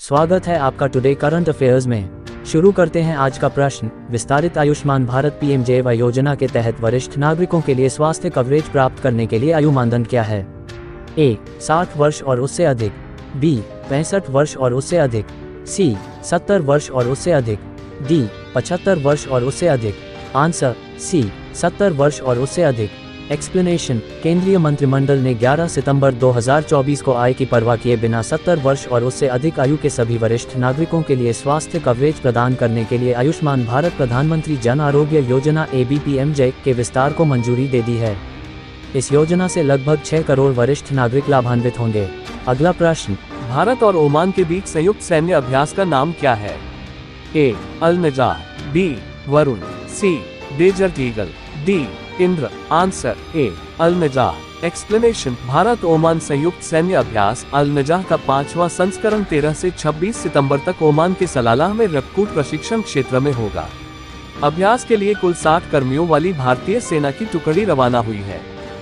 स्वागत है आपका टुडे करंट अफेयर्स में। शुरू करते हैं आज का प्रश्न। विस्तारित आयुष्मान भारत पीएमजेएवाई योजना के तहत वरिष्ठ नागरिकों के लिए स्वास्थ्य कवरेज प्राप्त करने के लिए आयु मानदंड क्या है? ए 60 वर्ष और उससे अधिक, बी 65 वर्ष और उससे अधिक, सी 70 वर्ष और उससे अधिक, डी 75 वर्ष और उससे अधिक। आंसर सी 70 वर्ष और उससे अधिक। एक्सप्लेनेशन। केंद्रीय मंत्रिमंडल ने 11 सितंबर 2024 को आय की परवाह किए बिना 70 वर्ष और उससे अधिक आयु के सभी वरिष्ठ नागरिकों के लिए स्वास्थ्य कवरेज प्रदान करने के लिए आयुष्मान भारत प्रधानमंत्री जन आरोग्य योजना ABPMJ के विस्तार को मंजूरी दे दी है। इस योजना से लगभग 6 करोड़ वरिष्ठ नागरिक लाभान्वित होंगे। अगला प्रश्न। भारत और ओमान के बीच संयुक्त सैन्य अभ्यास का नाम क्या है? A Al Najah, B Varun, C Desert Eagle, D Indra. Answer A Al Najah. Explanation. Bharat Oman संयुक्त सैन्य अभ्यास अल-नजाह का 5वां संस्करण 13 से 26 सितंबर तक ओमान के सलालाह में रक्कूट प्रशिक्षण क्षेत्र में होगा। अभ्यास के लिए कुल 60 कर्मियों वाली भारतीय सेना की टुकड़ी रवाना हुई है।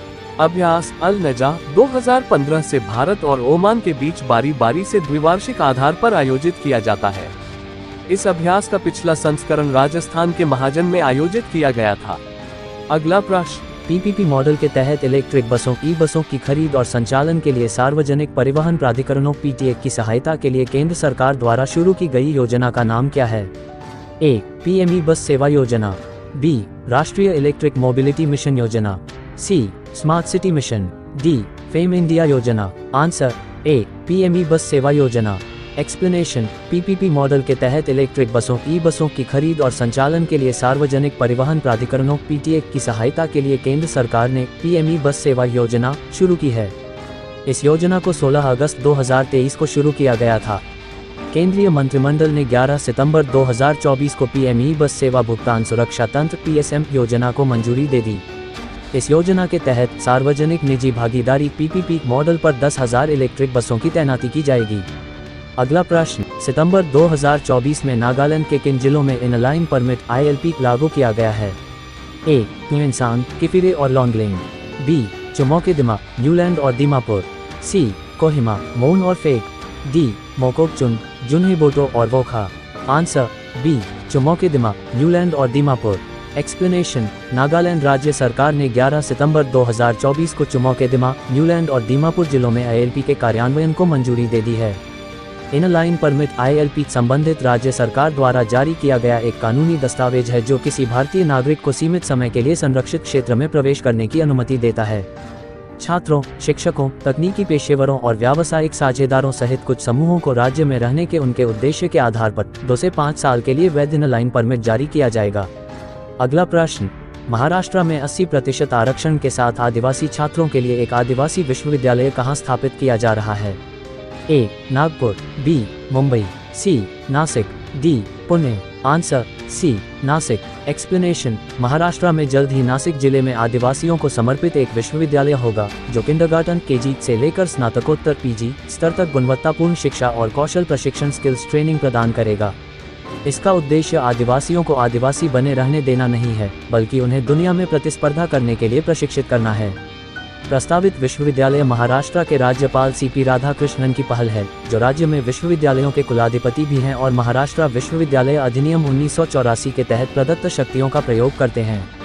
अभ्यास अल-नजाह 2015 से भारत और ओमान के बीच बारी बारी से द्विवार्षिक आधार पर आयोजित किया जाता है। इस अभ्यास का पिछला संस्करण राजस्थान के महाजन में आयोजित किया गया था। अगला प्रश्न। PPP मॉडल के तहत इलेक्ट्रिक बसों ई-बसों की खरीद और संचालन के लिए सार्वजनिक परिवहन प्राधिकरणों PTA की सहायता के लिए केंद्र सरकार द्वारा शुरू की गई योजना का नाम क्या है? ए PME बस सेवा योजना, बी राष्ट्रीय इलेक्ट्रिक मोबिलिटी मिशन योजना, C smart city mission, D FAME India योजना। आंसर ए PME बस सेवा योजना। एक्सप्लेनेशन। PPP मॉडल के तहत इलेक्ट्रिक बसों ई-बसों की खरीद और संचालन के लिए सार्वजनिक परिवहन प्राधिकरणों PTA की सहायता के लिए केंद्र सरकार ने PME बस सेवा योजना शुरू की है। इस योजना को 16 अगस्त 2023 को शुरू किया गया था। केंद्रीय मंत्रिमंडल ने 11 सितंबर 2024 को PME बस सेवा भुगतान सुरक्षा तंत्र PSM योजना को मंजूरी दे दी। इस योजना के तहत सार्वजनिक निजी भागीदारी PPP मॉडल पर 10,000 इलेक्ट्रिक बसों की तैनाती की जाएगी। अगला प्रश्न। सितंबर 2024 में नागालैंड के किन जिलों में इनलाइन परमिट ILP लागू किया गया है? ए क्वींसांग, किफिरे और लोंगलेंग, बी चुमौकेदिमा, न्यूलैंड और दीमापुर, सी कोहिमा, मोन और फेक, डी मोकोकचुंग, जुन्हेबोटो और वोखा। आंसर बी चुमौकेदिमा, न्यूलैंड और दीमापुर। एक्सप्लेनेशन। नागालैंड राज्य सरकार ने 11 सितंबर 2024 को चुमौकेदिमा, न्यूलैंड और दीमापुर जिलों में ILP के कार्यान्वयन को मंजूरी दे दी है। इनलाइन परमिट ILP संबंधित राज्य सरकार द्वारा जारी किया गया एक कानूनी दस्तावेज है जो किसी भारतीय नागरिक को सीमित समय के लिए संरक्षित क्षेत्र में प्रवेश करने की अनुमति देता है। छात्रों, शिक्षकों, तकनीकी पेशेवरों और व्यावसायिक साझेदारों सहित कुछ समूहों को राज्य में रहने के उनके उद्देश्य के आधार पर 2 से 5 साल के लिए वैध इनलाइन परमिट जारी किया जाएगा। अगला प्रश्न। महाराष्ट्र में 80% आरक्षण के साथ आदिवासी छात्रों के लिए एक आदिवासी विश्वविद्यालय कहाँ स्थापित किया जा रहा है? A Nagpur, B Mumbai, C Nashik, D Pune. Answer C Nashik. Explanation. Maharashtra में जल्द ही नासिक जिले में आदिवासियों को समर्पित एक विश्वविद्यालय होगा जो किंडरगार्टन KG से लेकर स्नातकोत्तर PG स्तर तक गुणवत्तापूर्ण शिक्षा और कौशल प्रशिक्षण स्किल्स ट्रेनिंग प्रदान करेगा। इसका उद्देश्य आदिवासियों को आदिवासी बने रहने देना नहीं है, बल्कि उन्हें दुनिया में प्रतिस्पर्धा करने के लिए प्रशिक्षित करना है। प्रस्तावित विश्वविद्यालय महाराष्ट्र के राज्यपाल CP राधाकृष्णन की पहल है, जो राज्य में विश्वविद्यालयों के कुलाधिपति भी हैं और महाराष्ट्र विश्वविद्यालय अधिनियम 1984 के तहत प्रदत्त शक्तियों का प्रयोग करते हैं।